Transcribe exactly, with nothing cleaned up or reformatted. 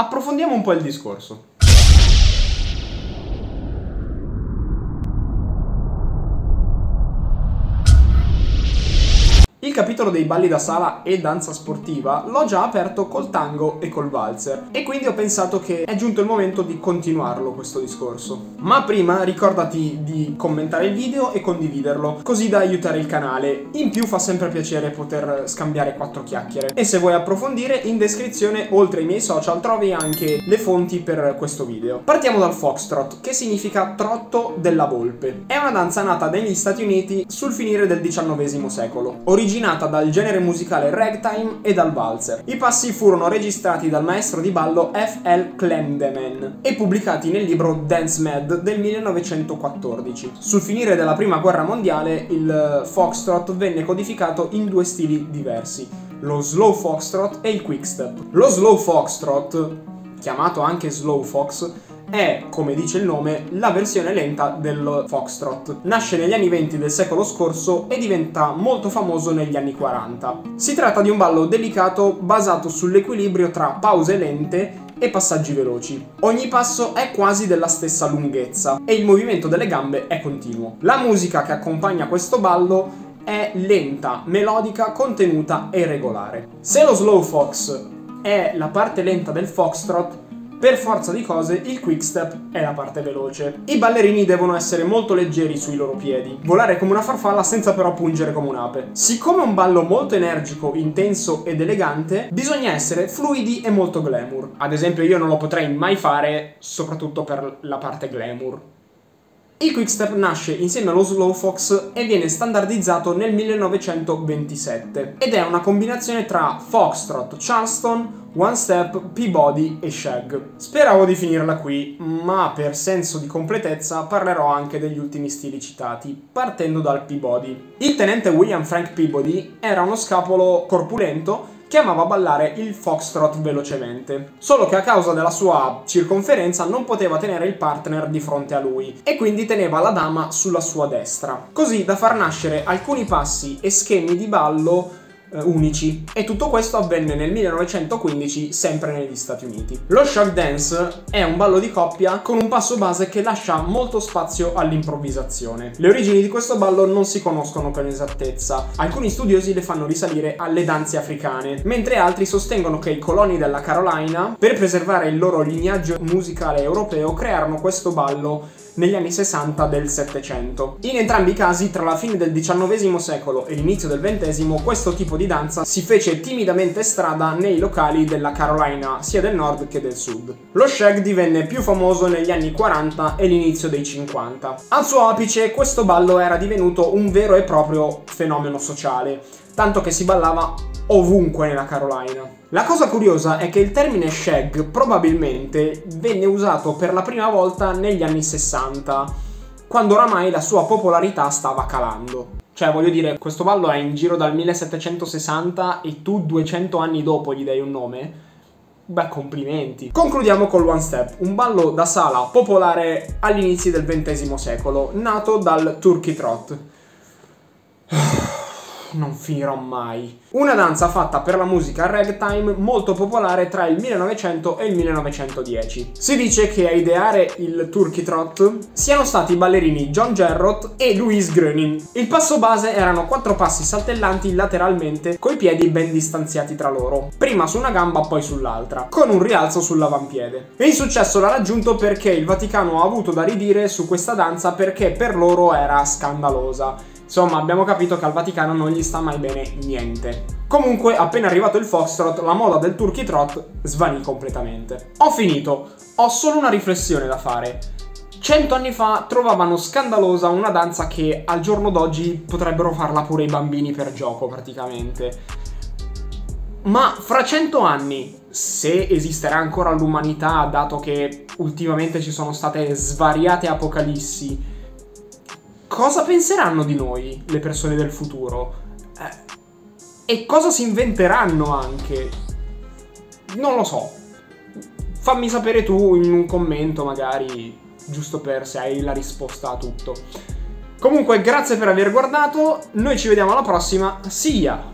approfondiamo un po' il discorso. Il capitolo dei balli da sala e danza sportiva l'ho già aperto col tango e col valzer, e quindi ho pensato che è giunto il momento di continuarlo questo discorso. Ma prima ricordati di commentare il video e condividerlo, così da aiutare il canale. In più fa sempre piacere poter scambiare quattro chiacchiere. E se vuoi approfondire, in descrizione, oltre ai miei social, trovi anche le fonti per questo video. Partiamo dal foxtrot, che significa trotto della volpe. È una danza nata negli Stati Uniti sul finire del diciannovesimo secolo, originata dal genere musicale ragtime e dal valzer. I passi furono registrati dal maestro di ballo F L Clendeman e pubblicati nel libro Dance Mad del millenovecentoquattordici. Sul finire della prima guerra mondiale il foxtrot venne codificato in due stili diversi, lo slow foxtrot e il quickstep. Lo slow foxtrot, chiamato anche slow fox, è, come dice il nome, la versione lenta del foxtrot. Nasce negli anni venti del secolo scorso e diventa molto famoso negli anni quaranta. Si tratta di un ballo delicato basato sull'equilibrio tra pause lente e passaggi veloci. Ogni passo è quasi della stessa lunghezza e il movimento delle gambe è continuo. La musica che accompagna questo ballo è lenta, melodica, contenuta e regolare. Se lo slow fox è la parte lenta del foxtrot, per forza di cose il quickstep è la parte veloce. I ballerini devono essere molto leggeri sui loro piedi, volare come una farfalla senza però pungere come un'ape. Siccome è un ballo molto energico, intenso ed elegante, bisogna essere fluidi e molto glamour. Ad esempio io non lo potrei mai fare, soprattutto per la parte glamour. Il quickstep nasce insieme allo slow fox e viene standardizzato nel millenovecentoventisette ed è una combinazione tra foxtrot, charleston, one step, Peabody e shag. Speravo di finirla qui, ma per senso di completezza parlerò anche degli ultimi stili citati, partendo dal Peabody. Il tenente William Frank Peabody era uno scapolo corpulento che amava ballare il foxtrot velocemente, solo che a causa della sua circonferenza non poteva tenere il partner di fronte a lui e quindi teneva la dama sulla sua destra, così da far nascere alcuni passi e schemi di ballo unici, e tutto questo avvenne nel millenovecentoquindici sempre negli Stati Uniti. Lo shag dance è un ballo di coppia con un passo base che lascia molto spazio all'improvvisazione. Le origini di questo ballo non si conoscono con esattezza, alcuni studiosi le fanno risalire alle danze africane, mentre altri sostengono che i coloni della Carolina, per preservare il loro lignaggio musicale europeo, crearono questo ballo negli anni sessanta del Settecento. In entrambi i casi, tra la fine del diciannovesimo secolo e l'inizio del ventesimo, questo tipo di danza si fece timidamente strada nei locali della Carolina, sia del nord che del sud. Lo shag divenne più famoso negli anni quaranta e l'inizio dei cinquanta. Al suo apice questo ballo era divenuto un vero e proprio fenomeno sociale, tanto che si ballava ovunque nella Carolina. La cosa curiosa è che il termine shag probabilmente venne usato per la prima volta negli anni sessanta, quando oramai la sua popolarità stava calando. Cioè, voglio dire, questo ballo è in giro dal millesettecentosessanta e tu duecento anni dopo gli dai un nome? Beh, complimenti. Concludiamo col one step, un ballo da sala popolare all'inizio del ventesimo secolo, nato dal turkey trot. Non finirò mai. Una danza fatta per la musica ragtime molto popolare tra il millenovecento e il millenovecentodieci. Si dice che a ideare il turkey trot siano stati i ballerini John Jarrott e Louise Gröning. Il passo base erano quattro passi saltellanti lateralmente coi piedi ben distanziati tra loro, prima su una gamba poi sull'altra, con un rialzo sull'avampiede. E il successo l'ha raggiunto perché il Vaticano ha avuto da ridire su questa danza perché per loro era scandalosa. Insomma, abbiamo capito che al Vaticano non gli sta mai bene niente. Comunque, appena arrivato il foxtrot, la moda del turkey trot svanì completamente. Ho finito. Ho solo una riflessione da fare. Cento anni fa trovavano scandalosa una danza che al giorno d'oggi potrebbero farla pure i bambini per gioco, praticamente. Ma fra cento anni, se esisterà ancora l'umanità, dato che ultimamente ci sono state svariate apocalissi, cosa penseranno di noi le persone del futuro? Eh, e cosa si inventeranno anche? Non lo so. Fammi sapere tu in un commento, magari, giusto per se hai la risposta a tutto. Comunque, grazie per aver guardato, noi ci vediamo alla prossima, see ya!